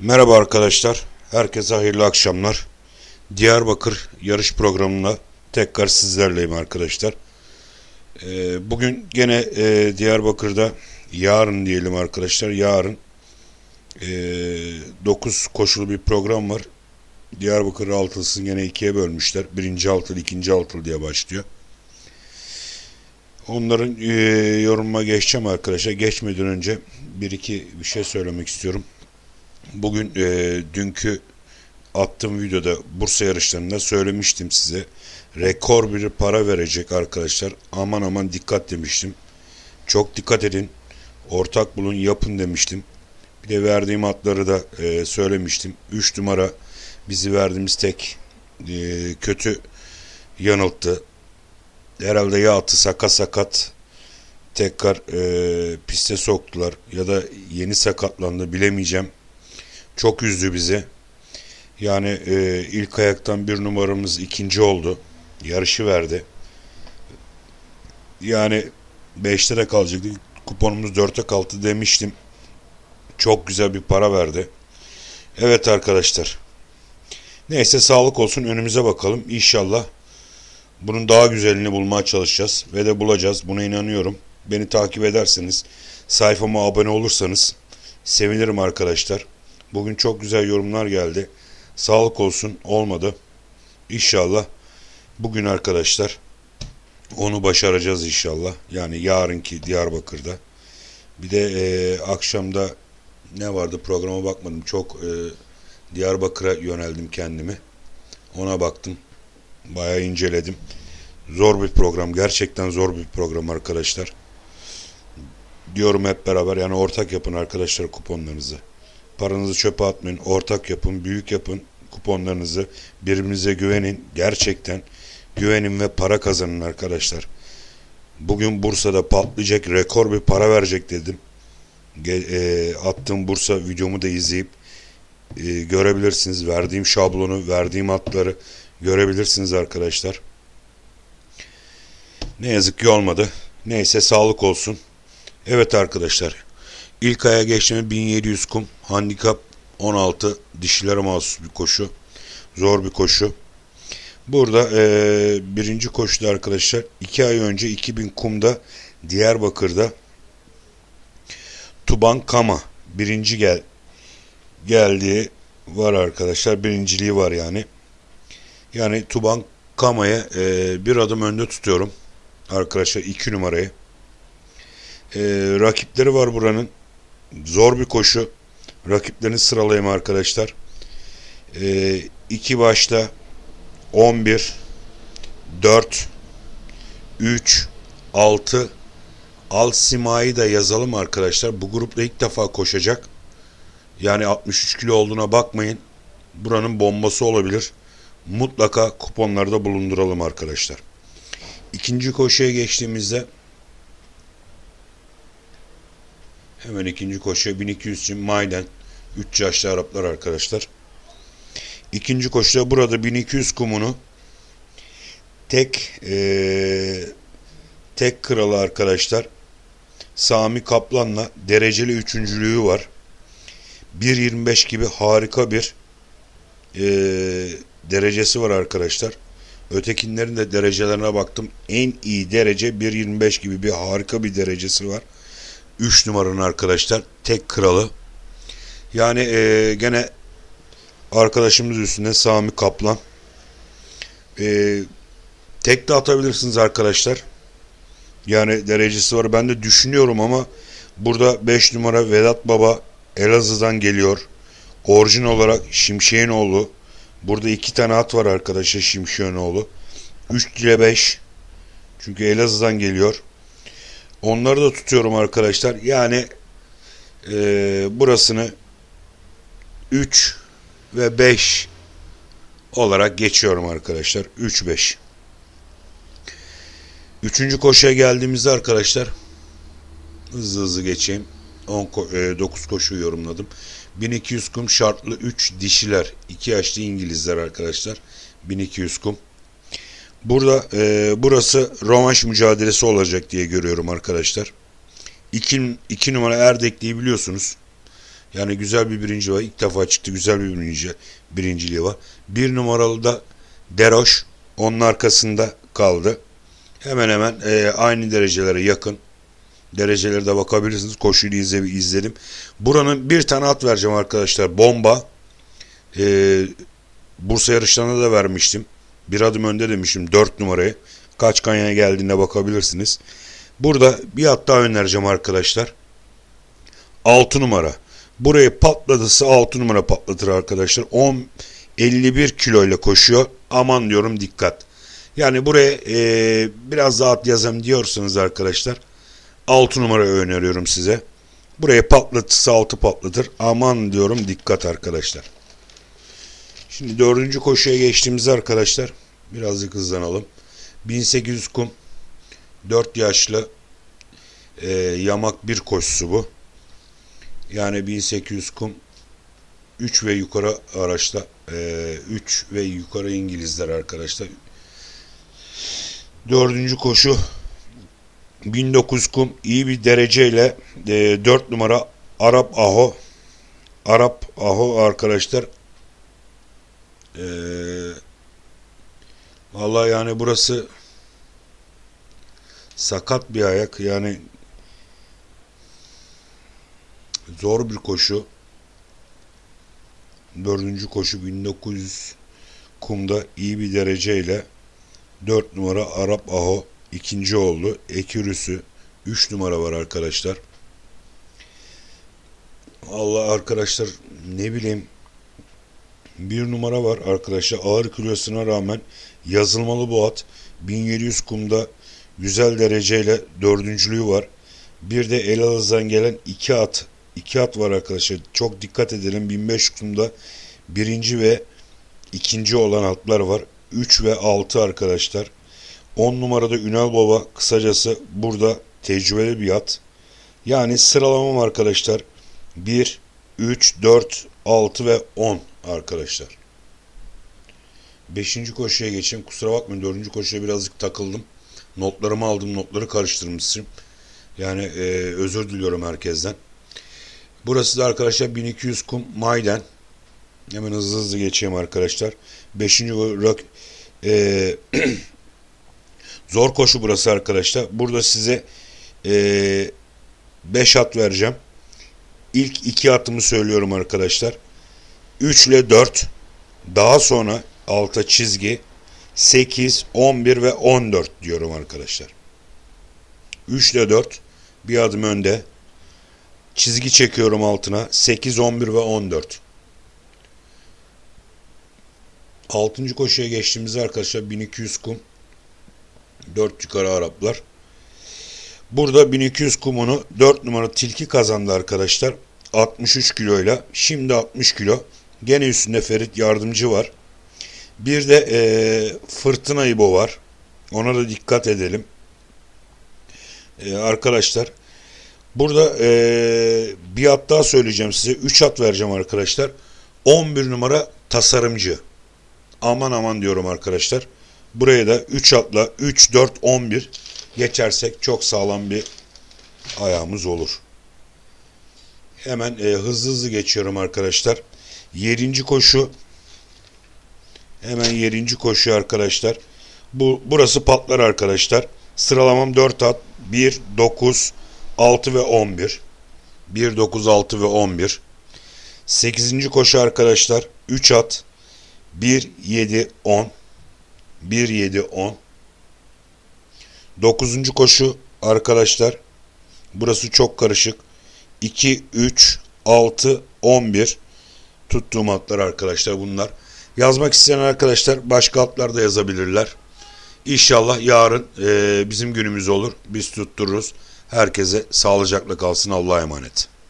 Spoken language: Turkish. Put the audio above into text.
Merhaba arkadaşlar, herkese hayırlı akşamlar. Diyarbakır yarış programına tekrar sizlerleyim arkadaşlar. Bugün gene Diyarbakır'da yarın diyelim arkadaşlar. Yarın 9 koşulu bir program var. Diyarbakır altılısını gene ikiye bölmüşler. Birinci altılı, ikinci altılı diye başlıyor. Onların yorumuma geçeceğim arkadaşlar. Geçmeden önce bir şey söylemek istiyorum. Bugün dünkü attığım videoda Bursa yarışlarında söylemiştim size. Rekor bir para verecek arkadaşlar. Aman aman dikkat demiştim. Çok dikkat edin. Ortak bulun, yapın demiştim. Bir de verdiğim atları da söylemiştim. 3 numara bizi verdiğimiz tek kötü yanılttı. Herhalde ya atı sakat tekrar piste soktular ya da yeni sakatlandı, bilemeyeceğim. Çok üzdü bizi. Yani ilk ayaktan bir numaramız ikinci oldu. Yarışı verdi. Yani 5'te de kalacaktı. Kuponumuz 4'e kaldı demiştim. Çok güzel bir para verdi. Evet arkadaşlar. Neyse sağlık olsun, önümüze bakalım. İnşallah bunun daha güzelini bulmaya çalışacağız. Ve de bulacağız. Buna inanıyorum. Beni takip ederseniz, sayfama abone olursanız sevinirim arkadaşlar. Bugün çok güzel yorumlar geldi. Sağlık olsun, olmadı. İnşallah bugün arkadaşlar onu başaracağız inşallah. Yani yarınki Diyarbakır'da. Bir de akşamda ne vardı, programa bakmadım. Çok Diyarbakır'a yöneldim kendimi. Ona baktım. Bayağı inceledim. Zor bir program. Gerçekten zor bir program arkadaşlar. Diyorum hep beraber, yani ortak yapın arkadaşlar kuponlarınızı. Paranızı çöpe atmayın. Ortak yapın, büyük yapın kuponlarınızı. Birbirinize güvenin. Gerçekten güvenin ve para kazanın arkadaşlar. Bugün Bursa'da patlayacak, rekor bir para verecek dedim. Attığım Bursa videomu da izleyip görebilirsiniz. Verdiğim şablonu, verdiğim atları görebilirsiniz arkadaşlar. Ne yazık ki olmadı. Neyse sağlık olsun. Evet arkadaşlar. İlk aya geçtiğimiz 1700 kum. Handikap 16. Dişilere mahsus bir koşu. Zor bir koşu. Burada birinci koşuda arkadaşlar 2 ay önce 2000 kumda Diyarbakır'da Tuban Kama birinci geldiği var arkadaşlar. Birinciliği var yani. Yani Tuban Kama'ya bir adım önde tutuyorum arkadaşlar, 2 numarayı. Rakipleri var buranın. Zor bir koşu. Rakiplerini sıralayayım arkadaşlar. 2 başta 11 4 3 6 Al Sima'yı da yazalım arkadaşlar. Bu grupta ilk defa koşacak. Yani 63 kilo olduğuna bakmayın. Buranın bombası olabilir. Mutlaka kuponlarda bulunduralım arkadaşlar. İkinci koşuya geçtiğimizde hemen ikinci koşuya 1200 için Mayden 3 yaşlı Araplar arkadaşlar. İkinci koşuda burada 1200 kumunu tek kralı arkadaşlar Sami Kaplan'la dereceli üçüncülüğü var. 1.25 gibi harika bir derecesi var arkadaşlar. Ötekinlerin de derecelerine baktım. En iyi derece 1.25 gibi bir harika bir derecesi var. 3 numaranın arkadaşlar tek kralı. Yani gene arkadaşımız üstünde Sami Kaplan. Tek de atabilirsiniz arkadaşlar. Yani derecesi var. Ben de düşünüyorum ama burada 5 numara Vedat Baba Elazığ'dan geliyor. Orijin olarak Şimşek'in oğlu. Burada 2 tane at var arkadaşlar Şimşek'in oğlu. 3 ile 5. Çünkü Elazığ'dan geliyor. Onları da tutuyorum arkadaşlar. Yani burasını 3 ve 5 olarak geçiyorum arkadaşlar. 3-5. Üçüncü koşuya geldiğimizde arkadaşlar hızlı geçeyim. 9 koşuyu yorumladım. 1200 kum şartlı 3 dişiler. 2 yaşlı İngilizler arkadaşlar. 1200 kum. Burada burası rövanş mücadelesi olacak diye görüyorum arkadaşlar. 2 numara Erdekli'yi biliyorsunuz. Yani güzel bir birinciliği var. İlk defa çıktı, güzel bir birinciliği var. 1 numaralı da Deroş. Onun arkasında kaldı. Hemen hemen aynı derecelere yakın. Derecelere de bakabilirsiniz. Koşuyu izledim. Buranın bir tane at vereceğim arkadaşlar. Bomba. Bursa yarışlarına da vermiştim. Bir adım önde demişim 4 numarayı. Kaç kanyaya geldiğine bakabilirsiniz. Burada bir at daha önereceğim arkadaşlar. 6 numara. Burayı patladısı 6 numara patlatır arkadaşlar. 51 kilo ile koşuyor. Aman diyorum, dikkat. Yani buraya biraz daha at yazayım diyorsanız arkadaşlar 6 numara öneriyorum size. Buraya patlatısı 6 patlatır. Aman diyorum, dikkat arkadaşlar. Şimdi 4. koşuya geçtiğimizde arkadaşlar birazcık hızlanalım. 1800 kum 4 yaşlı yamak bir koşusu bu. Yani 1800 kum 3 ve yukarı araçta 3 ve yukarı İngilizler arkadaşlar. 4. koşu 1900 kum iyi bir dereceyle 4 numara Arap Aho arkadaşlar. Vallahi yani burası sakat bir ayak, yani zor bir koşu. 4. koşu 1900 kumda iyi bir dereceyle 4 numara Arap Aho ikinci oldu. Ekürüsü 3 numara var arkadaşlar. Allah arkadaşlar, ne bileyim, 1 numara var arkadaşlar. Ağır kilosuna rağmen yazılmalı bu at. 1700 kumda güzel dereceyle dördüncülüğü var. Bir de Elazığ'dan gelen 2 at. 2 at var arkadaşlar. Çok dikkat edelim. 1500 kumda birinci ve ikinci olan atlar var. 3 ve 6 arkadaşlar. 10 numarada Ünal Baba, kısacası burada tecrübeli bir at. Yani sıralamam arkadaşlar 1, 3, 4, 6 ve 10 arkadaşlar. 5. koşuya geçeyim. Kusura bakmayın, 4. koşuya birazcık takıldım. Notlarımı aldım, notları karıştırmışım. Yani özür diliyorum herkesten. Burası da arkadaşlar 1200 kum Maiden. Hemen hızlı geçeyim arkadaşlar. 5. zor koşu burası arkadaşlar. Burada size 5 at vereceğim. İlk 2 atımı söylüyorum arkadaşlar. 3 ile 4. Daha sonra alta çizgi 8, 11 ve 14 diyorum arkadaşlar. 3 ile 4 bir adım önde. Çizgi çekiyorum altına. 8, 11 ve 14. 6. koşuya geçtiğimizde arkadaşlar 1200 kum 4 yukarı Araplar. Burada 1200 kumunu 4 numara Tilki kazandı arkadaşlar. 63 kiloyla. Şimdi 60 kilo. Gene üstünde Ferit Yardımcı var. Bir de Fırtına İbo var. Ona da dikkat edelim. Arkadaşlar burada bir at daha söyleyeceğim size. 3 at vereceğim arkadaşlar. 11 numara Tasarımcı. Aman aman diyorum arkadaşlar. Buraya da 3 atla 3, 4, 11 geçersek çok sağlam bir ayağımız olur. Hemen hızlı geçiyorum arkadaşlar. 7. koşu. Hemen 7. koşu arkadaşlar. Burası patlar arkadaşlar. Sıralamam 4 at. 1, 9, 6 ve 11. 1, 9, 6 ve 11. 8. koşu arkadaşlar. 3 at. 1, 7, 10. 1, 7, 10. 9. koşu arkadaşlar. Burası çok karışık. 2, 3, 6, 11. Tuttuğum atlar arkadaşlar bunlar. Yazmak isteyen arkadaşlar başka atlar da yazabilirler. İnşallah yarın bizim günümüz olur. Biz tuttururuz. Herkese sağlıcakla kalsın. Allah'a emanet.